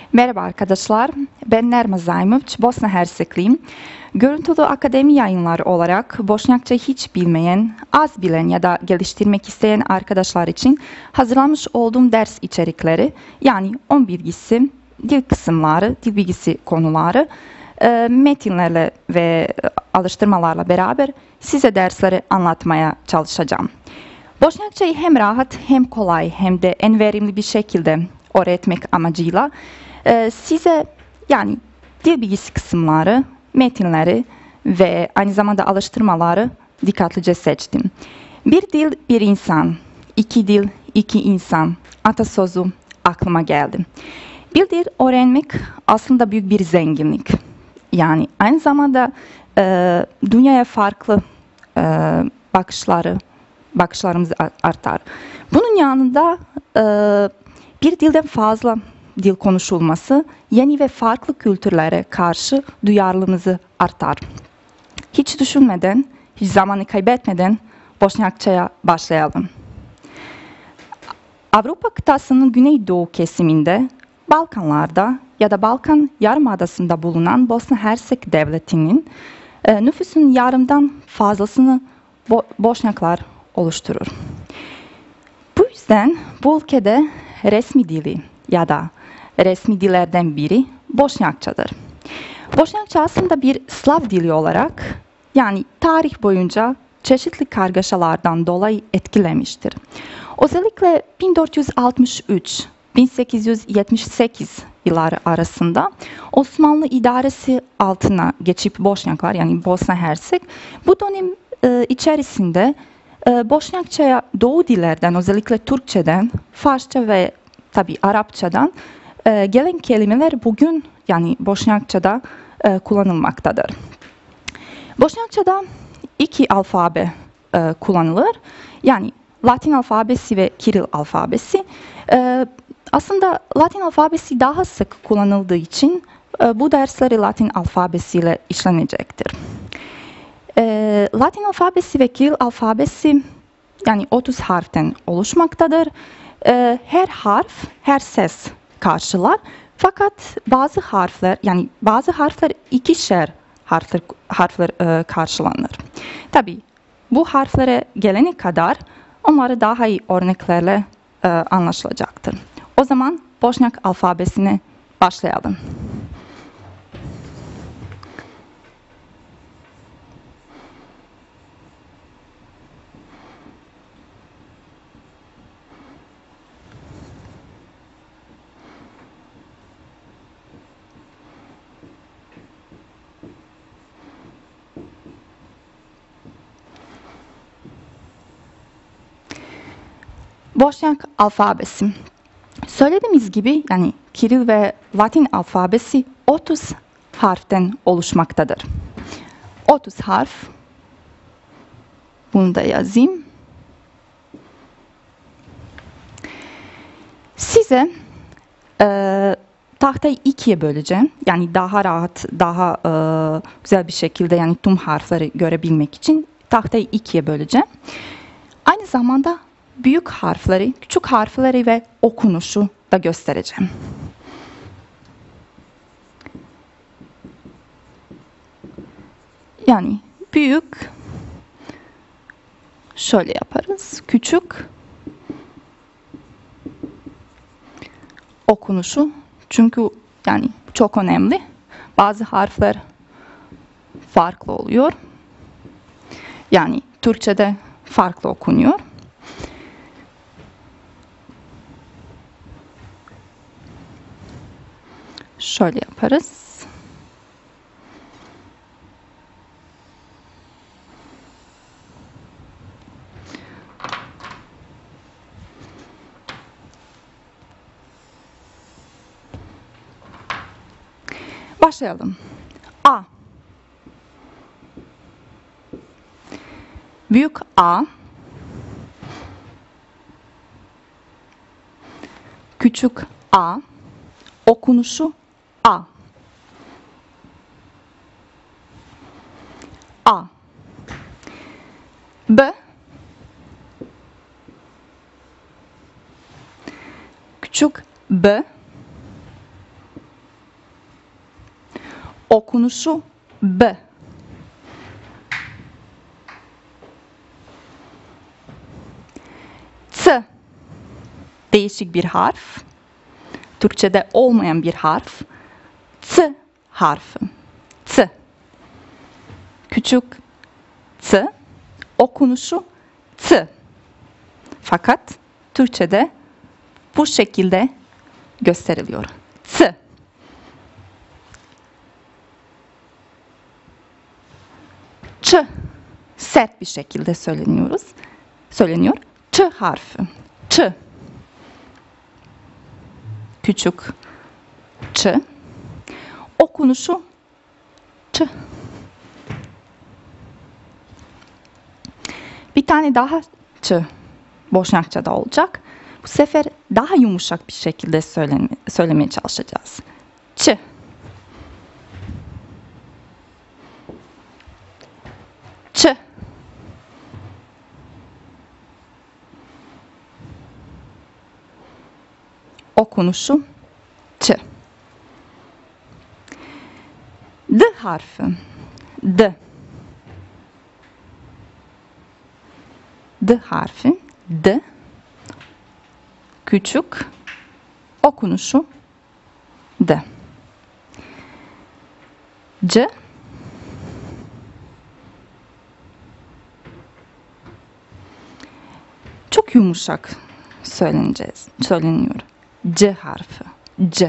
Merhaba arkadaşlar, ben Nerma Zaymovç, Bosna Hersekliyim. Görüntülü akademi yayınları olarak Boşnakça hiç bilmeyen, az bilen ya da geliştirmek isteyen arkadaşlar için hazırlamış olduğum ders içerikleri, yani 10 bilgisi, dil kısımları, dil bilgisi konuları, metinlerle ve alıştırmalarla beraber size dersleri anlatmaya çalışacağım. Boşnakçayı hem rahat hem kolay hem de en verimli bir şekilde öğretmek amacıyla size yani dil bilgisi kısımları, metinleri ve aynı zamanda alıştırmaları dikkatlice seçtim. Bir dil bir insan, iki dil iki insan atasözü aklıma geldi. Bir dil öğrenmek aslında büyük bir zenginlik. Yani aynı zamanda dünyaya farklı e, bakışlarımız artar. Bunun yanında bir dilden fazla dil konuşulması yeni ve farklı kültürlere karşı duyarlılığımızı artar. Hiç düşünmeden, hiç zamanı kaybetmeden Boşnakça'ya başlayalım. Avrupa kıtasının güneydoğu kesiminde, Balkanlarda ya da Balkan Yarımadası'nda bulunan Bosna Hersek Devleti'nin nüfusunun yarımdan fazlasını Boşnaklar oluşturur. Bu yüzden bu ülkede resmi dili ya da resmi dillerden biri Boşnakçadır. Boşnakça aslında bir Slav dili olarak yani tarih boyunca çeşitli kargaşalardan dolayı etkilemiştir. Özellikle 1463-1878 yılları arasında Osmanlı idaresi altına geçip Boşnaklar yani Bosna Hersek bu dönem içerisinde Boşnakça'ya Doğu dillerden özellikle Türkçeden, Farsça ve tabi Arapçadan gelen kelimeler bugün yani Boşnakça'da kullanılmaktadır. Boşnakça'da iki alfabe kullanılır. Yani Latin alfabesi ve Kiril alfabesi. Aslında Latin alfabesi daha sık kullanıldığı için bu dersleri Latin alfabesiyle işlenecektir. Latin alfabesi ve Kiril alfabesi yani 30 harften oluşmaktadır. Her harf, her ses karşılar. Fakat bazı harfler ikişer harfler karşılanır. Tabii bu harflere gelene kadar onları daha iyi örneklerle anlaşılacaktır. O zaman Boşnak alfabesine başlayalım. Boşnak alfabesi. Söylediğimiz gibi yani Kiril ve Latin alfabesi 30 harften oluşmaktadır. 30 harf. Bunu da yazayım. Size tahtayı ikiye böleceğim. Yani daha rahat, daha güzel bir şekilde yani tüm harfleri görebilmek için tahtayı ikiye böleceğim. Aynı zamanda büyük harfleri, küçük harfleri ve okunuşu da göstereceğim. Yani büyük şöyle yaparız. Küçük okunuşu çünkü yani çok önemli. Bazı harfler farklı oluyor. Yani Türkçe'de farklı okunuyor. Şöyle yaparız. Başlayalım. A. Büyük A. Küçük A. Okunuşu A. A. B. Küçük B. Okunuşu B. T. Değişik bir harf. Türkçe'de olmayan bir harf. T harfi. T. Küçük T. Okunuşu T. Fakat Türkçe'de bu şekilde gösteriliyor. T. Ç. Sert bir şekilde söyleniyor. Ç harfi. Ç. Küçük Ç. Okunuşu Ç. Bir tane daha Ç Boşnakça'da olacak. Bu sefer daha yumuşak bir şekilde söylemeye çalışacağız. Ç. Ç. Okunuşu Ç. D harfi. D. D harfi. D. Küçük. Okunuşu D. C. Çok yumuşak söyleniyor. C harfi. C.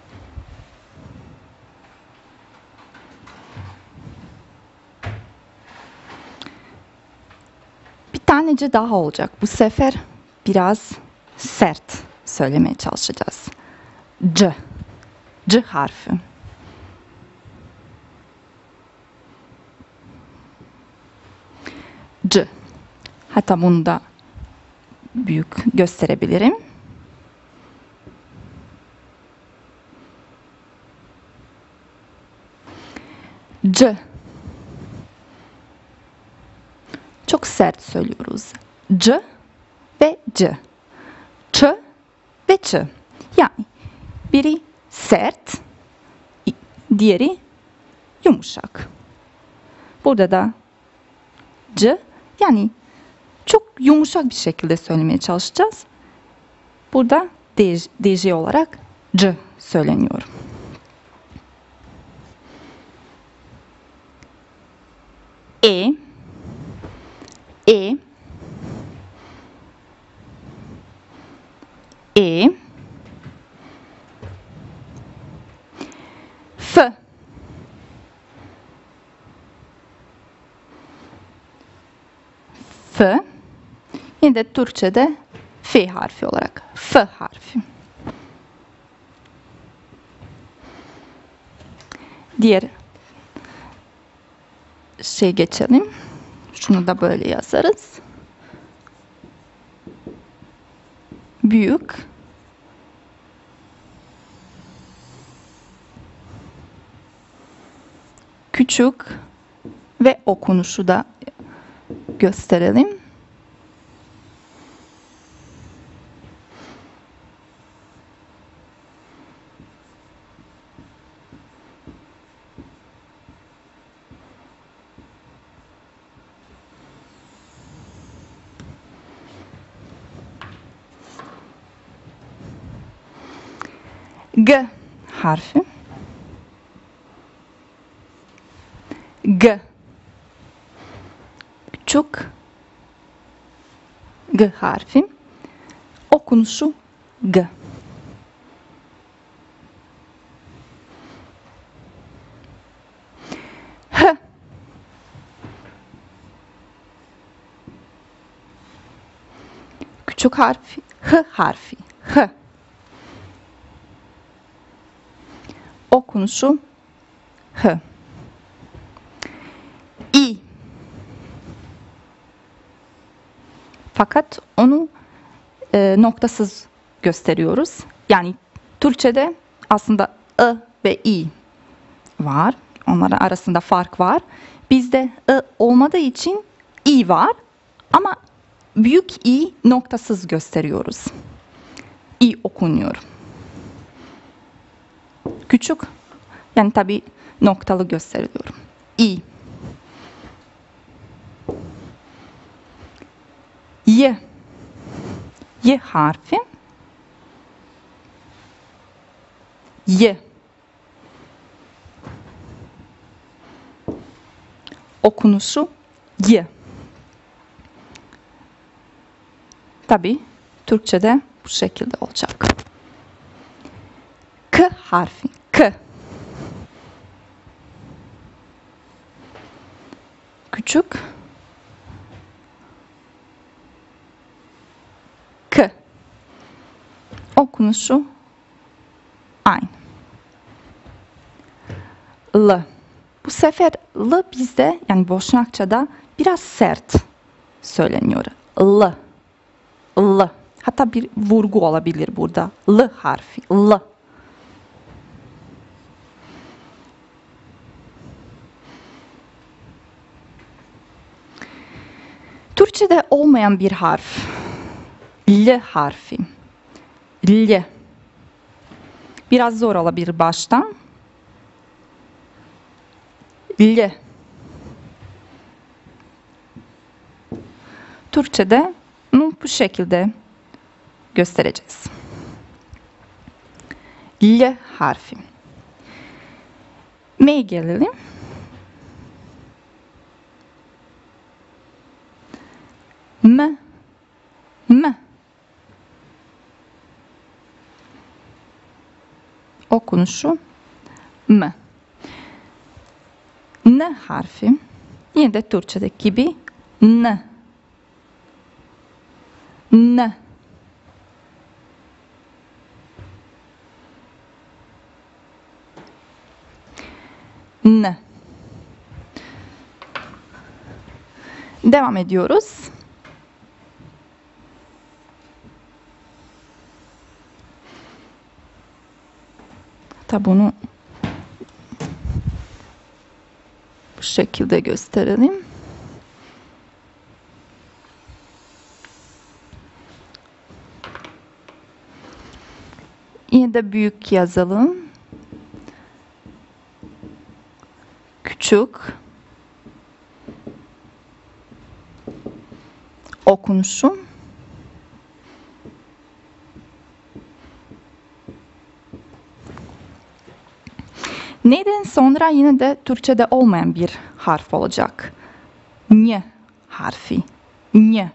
Bir tane C daha olacak. Bu sefer biraz sert söylemeye çalışacağız. C. C harfi. C. Hatta bunu da büyük gösterebilirim. C. Çok sert söylüyoruz. C ve C. Ç ve Ç. Yani biri sert, diğeri yumuşak. Burada da C, yani çok yumuşak bir şekilde söylemeye çalışacağız. Burada DJ olarak C söyleniyor. E, E, E, F, F, yine de Türkçe'de F harfi olarak F harfi. Diğer geçelim. Şunu da böyle yazarız. Büyük. Küçük ve okunuşu da gösterelim. G harfi. G. Küçük G harfi. Okunuşu G. H. Küçük harfi. H harfi. H. Okunuşu H. İ. Fakat onu noktasız gösteriyoruz. Yani Türkçe'de aslında I ve I var. Onların arasında fark var. Bizde I olmadığı için I var. Ama büyük I noktasız gösteriyoruz. I okunuyor. Küçük, yani tabii noktalı gösteriyorum. İ. Y. Y harfi. Y. Okunuşu Y. Tabii Türkçe'de bu şekilde olacak. K harfi. K. Küçük. K. Okunuşu aynı. L. Bu sefer L bizde yani Boşnakça'da biraz sert söyleniyor. L. L. Hatta bir vurgu olabilir burada. L harfi. L. Türkçe'de olmayan bir harf. L harfi. L. Biraz zor olabilir baştan. L. Türkçe'de bu şekilde göstereceğiz. L harfi. M'ye gelelim. M. M. Okunuşu M. N harfi. Yine de Türkçedeki gibi N. N. N. Devam ediyoruz. Hatta bunu bu şekilde gösterelim. Yine de büyük yazalım. Küçük. Okunuşu. Neden sonra yine de Türkçe'de olmayan bir harf olacak. N harfi. N.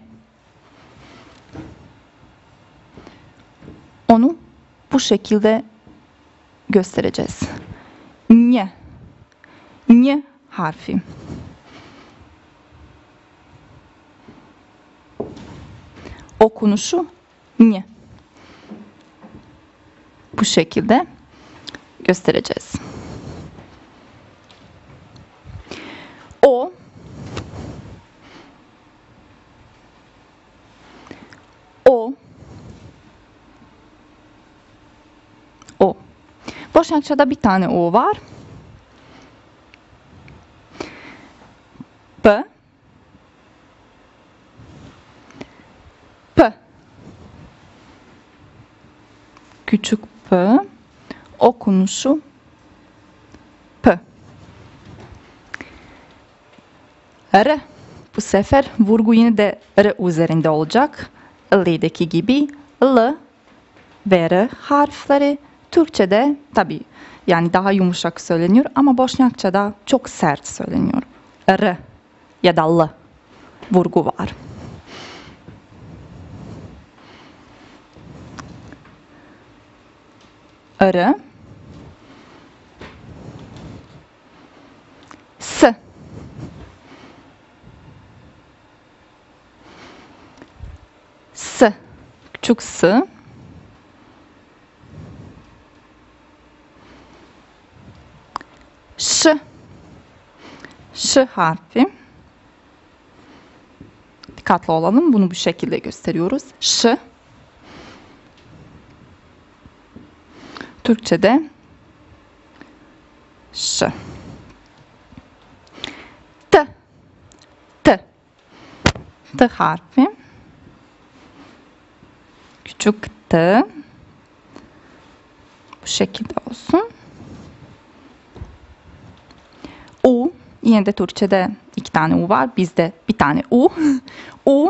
Onu bu şekilde göstereceğiz. N. N harfi. Okunuşu N. Bu şekilde göstereceğiz. O. O. O. Boşnakça'da bir tane O var. P. P. Küçük P. Okunuşu P. R. Bu sefer vurgu yine de R üzerinde olacak. L'deki gibi L ve R harfleri Türkçe'de tabii yani daha yumuşak söyleniyor ama Boşnakça'da çok sert söyleniyor. R ya da L vurgu var. R. S. S. Küçük S. Ş. Ş harfi. Dikkatli olalım. Bunu bu şekilde gösteriyoruz. Ş. Türkçe'de Ş. T. T. T harfi. Küçük T. Bu şekilde olsun. Yine de Türkçe'de 2 tane U var. Bizde bir tane U. U.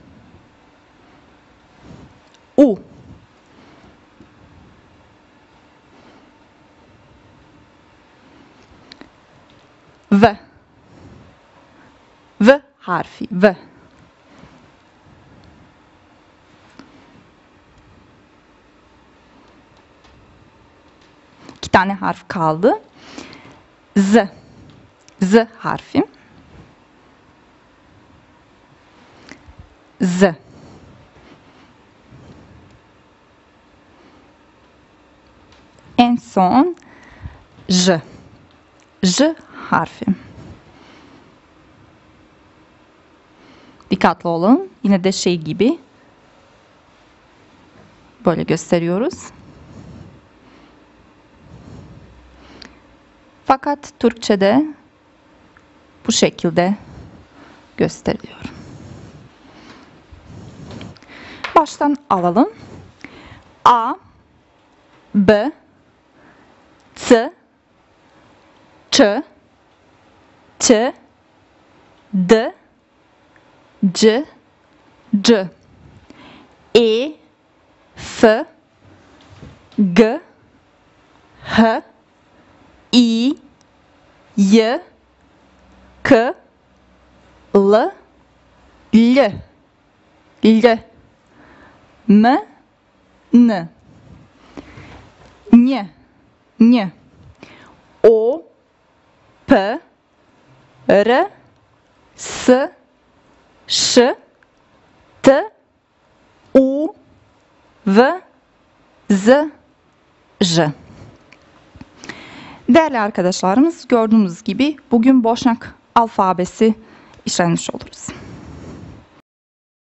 U. V. V harfi. V. İki tane harf kaldı. Z. Z harfi. Z. En son J. J harfi. Dikkatli olun. Yine de şey gibi böyle gösteriyoruz. Fakat Türkçe'de bu şekilde gösteriliyor. Baştan alalım. A, B, C, Ç, Ç, D, C, C, E, F, G, H, I, Y, K, L, L, L, M, N, Н, Н, O, P, R, S, Ş, T, U, V, Z, J. Değerli arkadaşlarımız, gördüğünüz gibi bugün Boşnak alfabesi işlenmiş oluruz.